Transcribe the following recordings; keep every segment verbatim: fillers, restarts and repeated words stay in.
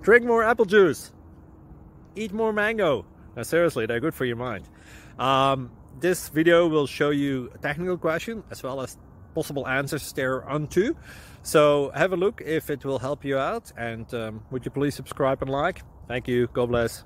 Drink more apple juice. Eat more mango. Now seriously, they're good for your mind. Um, this video will show you a technical question as well as possible answers thereunto. So have a look if it will help you out, and um, would you please subscribe and like? Thank you. God bless.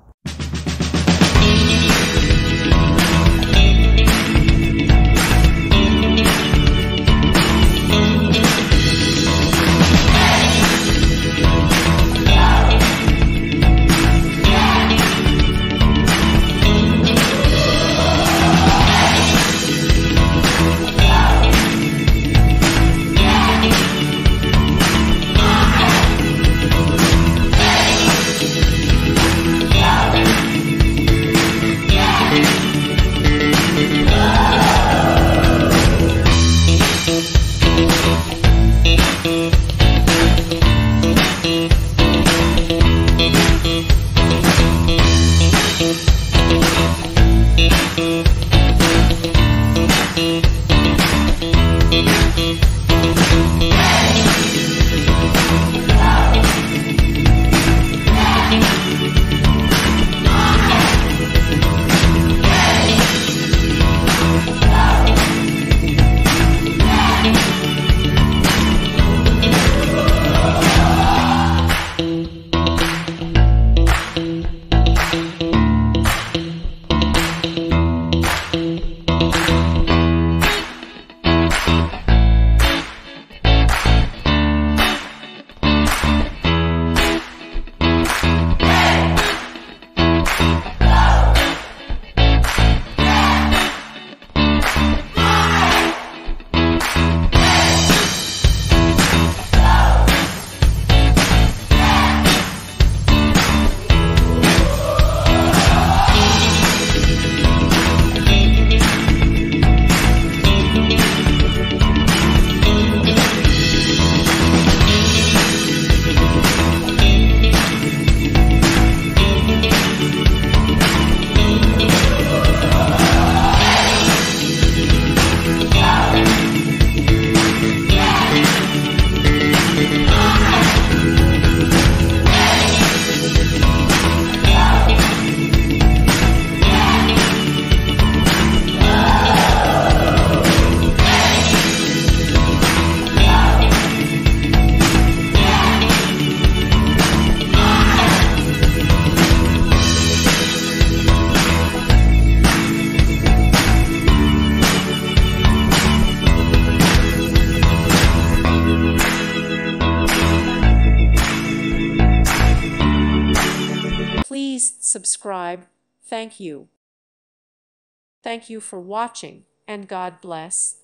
Please subscribe. Thank you. Thank you for watching, and God bless.